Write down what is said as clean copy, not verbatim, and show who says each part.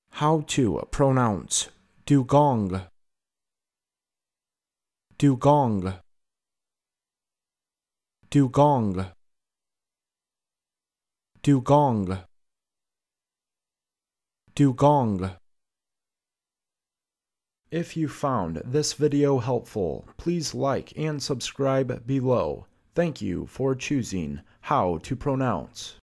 Speaker 1: How to pronounce dewgong. Dewgong. Dewgong. Dewgong. Dewgong. If you found this video helpful, please like and subscribe below. Thank you for choosing How to Pronounce.